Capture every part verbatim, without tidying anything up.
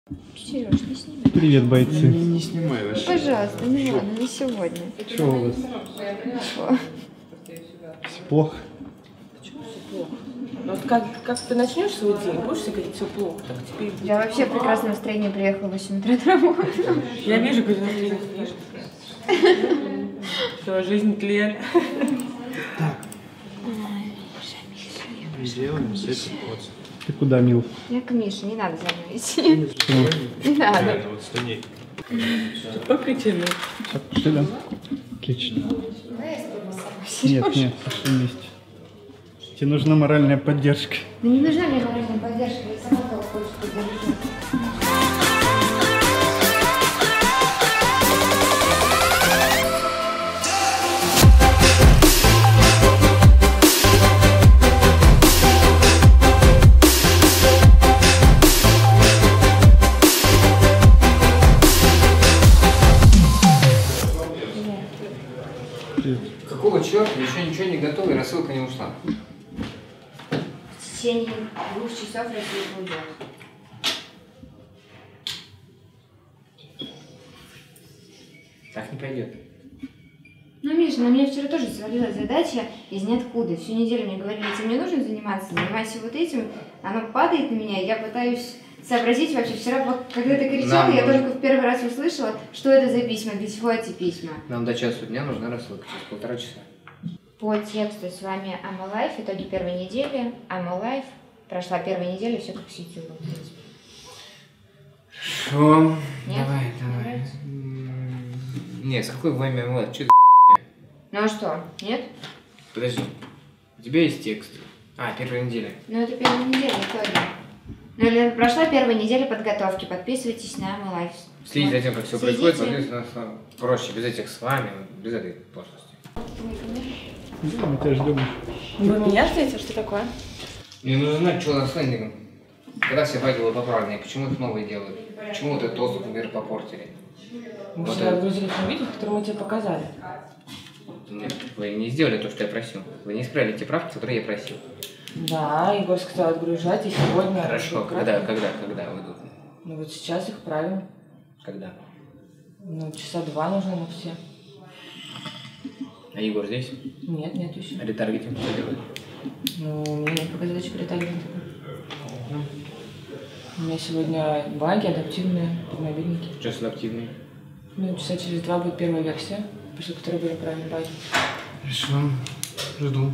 Сереж, не снимай. Привет, бойцы. Не, не снимай вообще. Пожалуйста, не надо, не сегодня. Что у вас? Ничего. Все плохо? Почему все плохо? Ну, вот как, как ты начнешь свой день, будешь себе говорить, все плохо, так теперь... Я вообще в прекрасном настроении приехала в восемь утра на работу. Я вижу, как ты видишь. Все, жизнь тлен. Так. Сделаем с этим вот. Ты куда, Мил? Я к Мише, не надо за мной идти. Не надо. Вот стой. Только тяну. Все, пошли, да? Отлично. Нет, нет, пошли вместе. Тебе нужна моральная поддержка. Да не нужна мне моральная поддержка, я сама того хочу поддержать. Какого черта? Еще ничего не готово и рассылка не ушла. В течение двух часов рассылка уйдет. Так не пойдет. Ну, Миша, на меня вчера тоже свалилась задача из ниоткуда. Всю неделю мне говорили, этим не нужно заниматься, занимайся вот этим. Оно падает на меня, я пытаюсь сообразить вообще. Вчера, когда ты кричала, Нам я нужно. только в первый раз услышала, что это за письма, для чего эти письма. Нам до часу дня нужна рассылка, через полтора часа. По тексту с вами I'm Alive, итоги первой недели. I'm Alive. Прошла первая неделя, все как светило, в принципе. Хорошо. Нет? Давай, Не давай. нравится? М, Не, с какой вами вот? Что Ну а что, нет? Подожди. У тебя есть текст. А, первая неделя. Ну это первая неделя, итоги. Ну или прошла первая неделя подготовки, подписывайтесь на I'm Alive. Следите за тем, как все Следите. происходит, подписывайтесь на нас. Проще, без этих с вами, без этой пошлости. Да, мы тебя ждем. Вы меня ждете? Что такое? Мне нужно знать, что за слендингом. Когда все факелы поправлены, почему их новые делают? Почему вот этот доступ, например, попортили? Мы Вот всегда это. отгрузили в том видео, которое мы тебе показали. Нет, вы не сделали то, что я просил. Вы не исправили те правки, которые я просил. Да, Егор сказал отгружать, и сегодня... Хорошо, когда, когда, когда выйдут? Ну вот сейчас их правим. Когда? Ну, часа два нужно на все. А Егор здесь? Нет, нет еще. А ретаргетинг что делает? Ну, мне не показали, что ретагинг. У меня сегодня баги адаптивные под мобильники. Сейчас адаптивный. Ну, часа через два будет первая версия, после которой будем править баги. Хорошо, жду.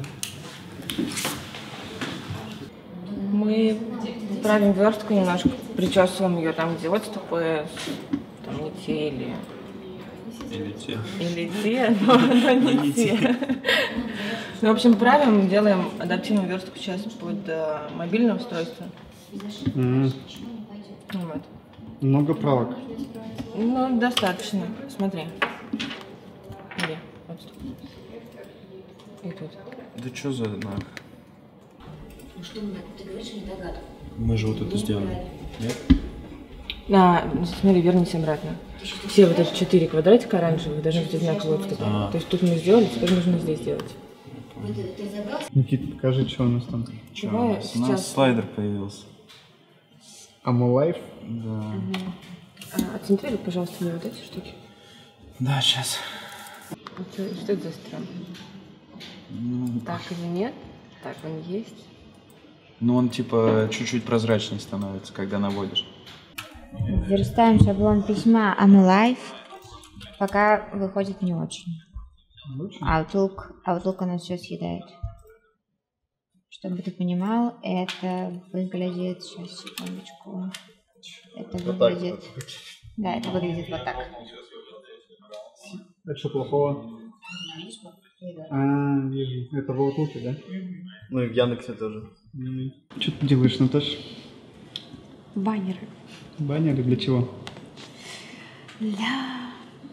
Мы правим верстку немножко, причесываем ее там, где вот ОТС, там не те или... Или те. Или те, но, но не те. Ну, в общем, правим, делаем адаптивную верстку сейчас под э, мобильное устройство. М, Вот. Много правок. Ну, достаточно. Смотри. Где? Вот тут. И тут. Да что за нах? Ну что, ты говоришь, не догадываюсь. Мы же вот это сделали. Нет? А, смотри, вернись обратно. Все вот эти четыре квадратика оранжевых должны быть одинаковые отступы. А. То есть тут мы сделали, теперь нужно здесь сделать. Вот ты, ты забрал? Никита, покажи, что у нас там. Чё, Давай у нас, у сейчас. нас слайдер появился. I'm Alive. Да. А, отцентрируй, пожалуйста, мне вот эти штуки. Да, сейчас. А что, что это за стран? Ну, Так или нет? Так, он есть. ну, он типа чуть-чуть прозрачнее становится, когда наводишь. Верстаем шаблон письма I'm Alive. Пока выходит не очень. Outlook, Outlook у нас все съедает. Чтобы ты понимал, это выглядит... Сейчас, секундочку. Это выглядит... Да, это выглядит вот так. А что плохого? А, вижу. Это в Outlook, да? Ну и в Яндексе тоже. Что ты делаешь, Наташ? Баннеры. Баннеры для чего? Для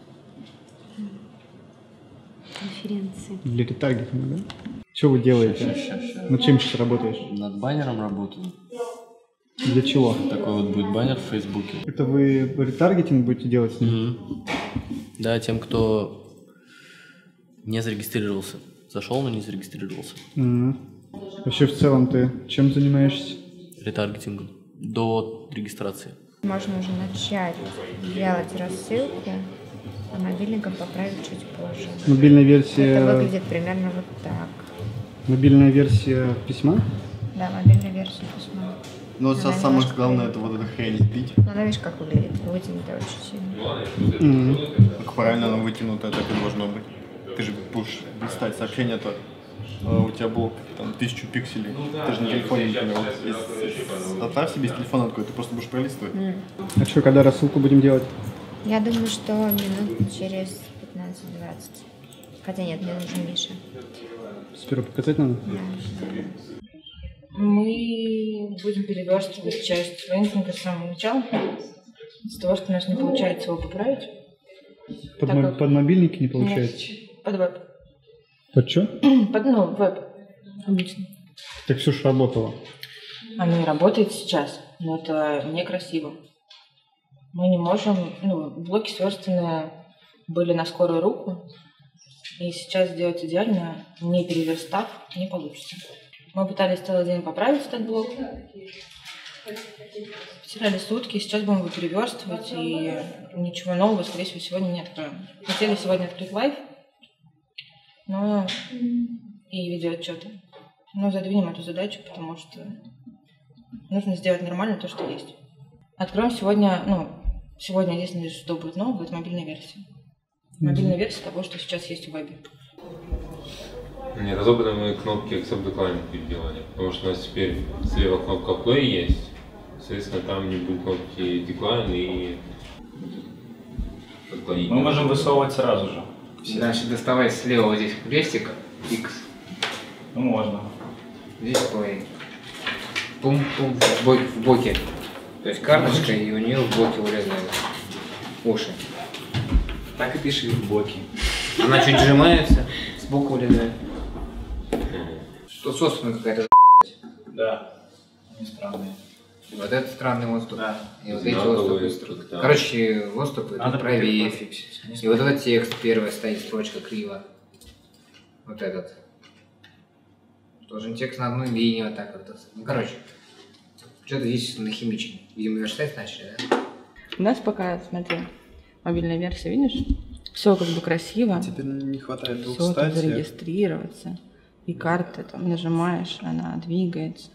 конференции. Для ретаргетинга, да? Что вы делаете? Над чем сейчас работаешь? Над баннером работаю. Для чего? Такой вот будет баннер в Фейсбуке. Это вы ретаргетинг будете делать с ним? Мгм. Да, тем, кто не зарегистрировался. Зашел, но не зарегистрировался. Мгм. Вообще в целом ты чем занимаешься? Ретаргетингом. До регистрации. Можно уже начать делать рассылку, а мобильником поправить чуть позже. Мобильная версия... Это выглядит примерно вот так. Мобильная версия письма? Да, мобильная версия письма. Ну, вот сейчас самое главное, это вот эта хрень сбить. Ну, она, видишь, как выглядит, вытянутая очень сильно. Mm-hmm. Как правильно она вытянутая, так и должно быть. Ты же будешь листать сообщение-то, а у тебя блок там тысячу пикселей. Ты же на телефоне, например, вот, отправь себе с телефона такой, ты просто будешь пролистывать. Mm. А что, когда рассылку будем делать? Я думаю, что минут через пятнадцать-двадцать. Хотя нет, мне нужен Миша. Сперва показать надо? Да. Мы будем переверстывать часть лендинга с самого начала. Из-за того, что у нас не получается его поправить. Под, Так мо- как- под мобильники не получается? Под веб. Под что? Под, ну, веб. Обычно. Так все ж работало. Оно и работает сейчас, но это некрасиво. Мы не можем... Ну, блоки сверстанные были на скорую руку. И сейчас сделать идеально, не переверстав, не получится. Мы пытались целый день поправить этот блок. Потеряли сутки, сейчас будем его переверстывать, и ничего нового, скорее всего, сегодня не откроем. Хотели сегодня открыть лайв, но и видеоотчеты. Но задвинем эту задачу, потому что нужно сделать нормально то, что есть. Откроем сегодня, ну, сегодня единственное, что будет нового, это мобильная версия. Мобильная версия того, что сейчас есть в вебе. Нет, особенно мы кнопки Accept Decline переделали, потому что у нас теперь слева кнопка Play есть, соответственно, там не будет кнопки Decline и отклонить. Мы можем высовывать сразу же. Значит, доставай слева вот здесь крестик X. Ну, можно. Здесь Play. Пум-пум в боке, в боке. То есть карточка, и у нее в боке урезаны уши. Так и пиши в боке. Она чуть сжимается, сбоку урезает. Тут собственно какая-то Да. Они странные. вот этот странный отступ. Да. И вот Надо эти выступы, отступы. да. Короче, отступы Надо правее. пофиксить. Они И вот этот текст, первая стоит строчка криво. Вот этот. Должен текст на одной линии вот так вот. Ну, короче, что-то здесь нахимичено. Видимо, верстать начали, да? У нас пока, смотри, мобильная версия, видишь? Все как бы красиво. Теперь не хватает двух Все тут статей. зарегистрироваться. И карты там нажимаешь, она двигается.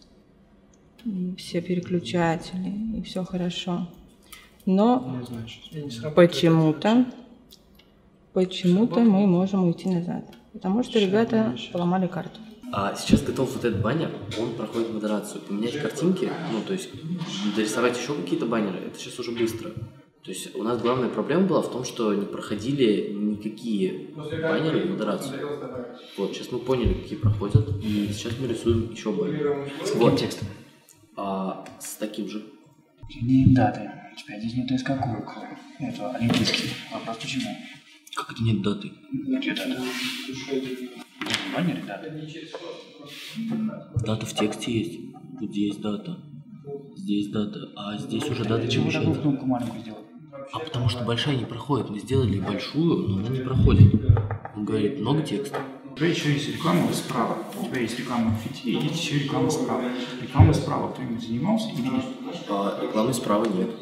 И все переключатели, и все хорошо. Но почему-то, почему-то мы можем уйти назад. Потому что ребята поломали карту. А сейчас готов вот этот баннер, он проходит модерацию. Поменять картинки, ну то есть дорисовать еще какие-то баннеры, это сейчас уже быстро. То есть у нас главная проблема была в том, что не проходили никакие баннеры в модерацию. Вот, сейчас мы поняли, какие проходят, и сейчас мы рисуем еще баннеры. С каким Вот. текстом? А, с таким же. Нет даты. У тебя здесь нет скакулок. Это олимпийский. Вопрос почему? Как это нет даты? Где дата? В баннере даты. Дата в тексте есть. Вот здесь дата. Здесь дата. А здесь уже дата не Почему такую мешает. кнопку маленькую сделать? А потому что большая не проходит. Мы сделали большую, но она не проходит. Он говорит, много текста. У тебя еще есть реклама справа. У тебя есть реклама в фите, и есть еще реклама справа. Реклама справа кто-нибудь занимался или нет? А рекламы справа нет.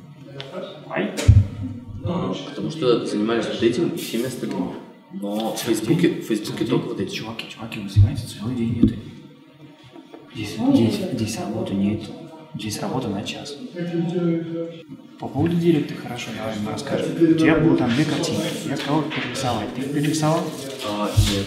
Ай? А, потому что занимались вот этим и всеми остальными. Но в Фейсбуке, в Фейсбуке только вот эти. Чуваки, чуваки, вы занимаетесь целый день этой. Здесь, здесь, здесь работы нет. Здесь работа на час. По поводу директа, хорошо, давай мне расскажем. У тебя было там две картинки. Я сказал, как перерисовать. Ты их перерисовал? А, нет.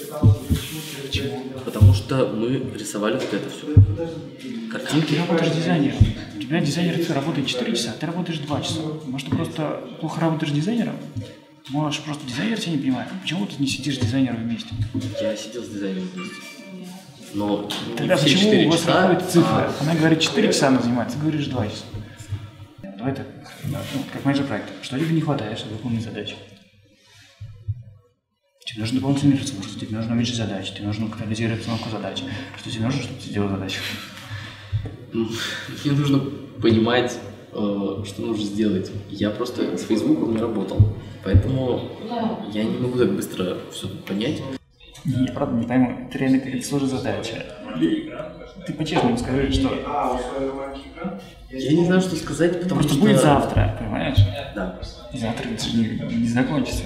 Почему? Потому что мы рисовали вот это все. Картинки. Ты работаешь дизайнером. У тебя дизайнер работает четыре часа, а ты работаешь два часа. Может, ты просто плохо работаешь дизайнером? Можешь просто дизайнер тебя не понимает. Почему ты не сидишь с дизайнером вместе? Я сидел с дизайнером вместе. Но Тогда все почему четыре у вас часа, проходит цифра? а, Она говорит четыре часа она занимается, ты говоришь два часа. Давай так, ну, как менеджер проекта. Что тебе не хватает, чтобы выполнить задачи? Тебе нужны дополнительные ресурсы, тебе нужно уменьшить задачи, тебе нужно катализировать установку задач. Что тебе нужно, чтобы ты сделал задачу? Мне нужно понимать, э, что нужно сделать. Я просто с Фейсбуком не работал, поэтому я не могу так быстро все понять. Я правда не пойму, это реально какая-то сложная задача. Ты по-честному скажи, что Я не знаю, что сказать, потому Просто что... будет завтра, понимаешь? Да. И завтра это же не, не закончится.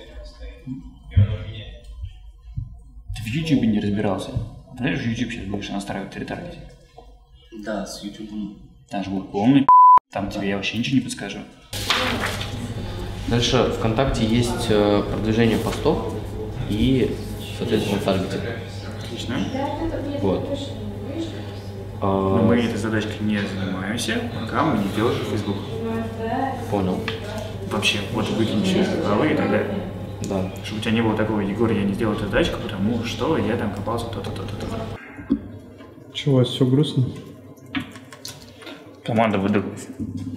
Ты в Ютубе не разбирался. Знаешь, YouTube сейчас будешь настраивать ретаргетинг. Да, с Ютубом. Там же будет полный там тебе я вообще ничего не подскажу. Дальше ВКонтакте есть э, продвижение постов и, соответственно, таргетинг. Отлично. Вот. Но мы этой задачкой не занимаемся, пока мы не делаем Facebook. Понял. Вообще, вот выкинь все из головы и так далее. Да. Чтобы у тебя не было такого: Егор, я не сделал эту задачку, потому что я там копался то-то, то-то, то-то. Чего, у вас все грустно? Команда выдохлась.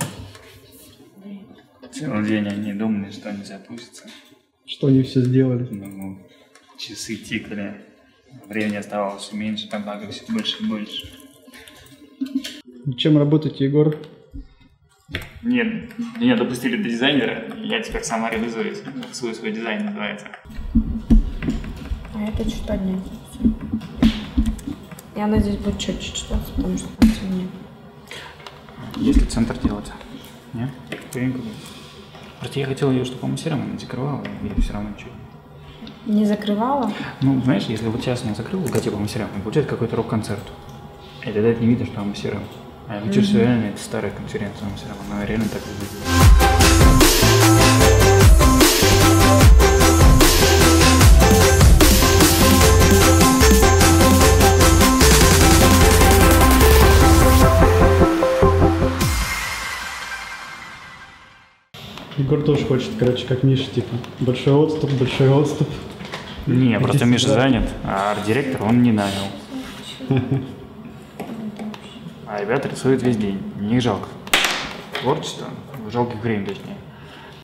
Целый день они думали, что они запустятся. Что они все сделали? Ну, часы тикали, времени оставалось все меньше, там багов все больше и больше. Чем работаете, Егор? Нет, меня допустили до дизайнера, я теперь сама реализуюсь. Свой свой дизайн называется. А это чуть поднять. Я надеюсь, будет четче читаться, потому что там темнее. Если центр делать, не? Пенька. Просто я хотел ее, чтобы по-мастерам она закрывала, и все равно ничего. Не закрывала? Ну, знаешь, если вот сейчас я закрыл логотип по-мастерам, получается какой-то рок-концерт. И тогда это не видно, что по-мастерам. А я хочу, что реально это старая конференция по-мастерам, она реально так выглядит. Егор тоже хочет, короче, как Миша, типа, большой отступ, большой отступ. Не, просто Миша занят, а арт-директор он не нанял. А ребята рисуют весь день, мне их жалко. Творчество, жалко их время точнее.